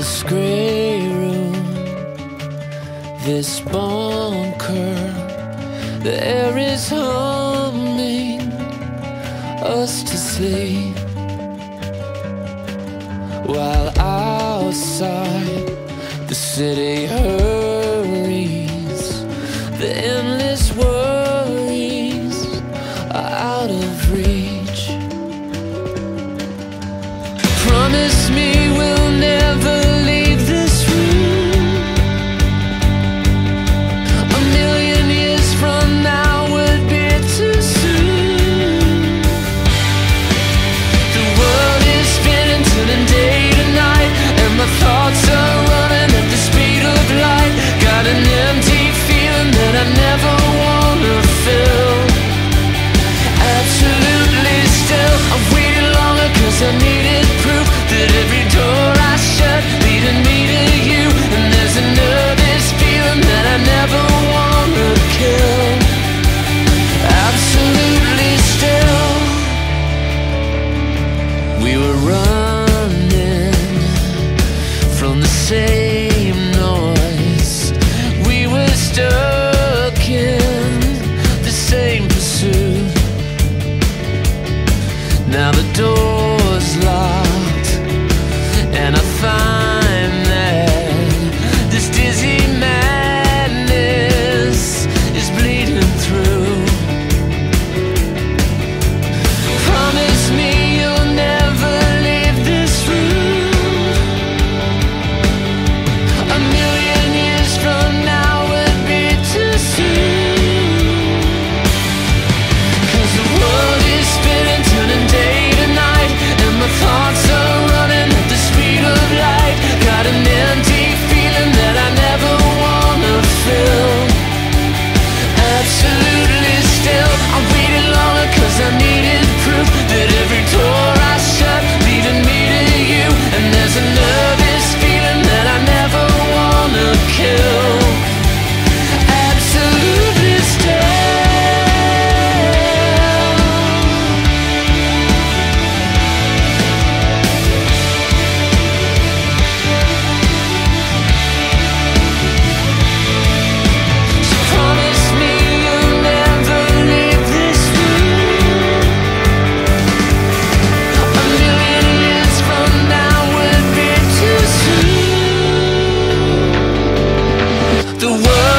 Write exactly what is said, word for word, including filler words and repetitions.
this grey room, this bunker, the air is humming us to sleep, while outside the city hurries. The endless worries are out of reach. Promise me we'll never leave this room. A million years from now would be too soon. The world is spinning, turning day to night, and my thoughts are running at the speed of light. Got an empty feeling that I never wanna fill. Absolutely still, I've waited longer 'cause I needed proof that every door I shut leading me to you. And there's a nervous feeling that I never wanna kill. Absolutely still. We were running from the same noise. We were stuck in the same pursuit. Now the door's locked, and I find that this dizzy madness is bleeding through. Promise me you'll never leave this room. A million years from now would be too soon. 'Cause the world is spinning, turning day to night, and my thoughts are running at the speed of light. Got an empty feeling that I never wanna fill. Absolutely still, I waited longer 'cause I needed proof that every door I shut leading me to you. And there's a nervous feeling that I never wanna kill. Absolutely still. So promise me you'll never leave this room. A million years from now would be too soon. The world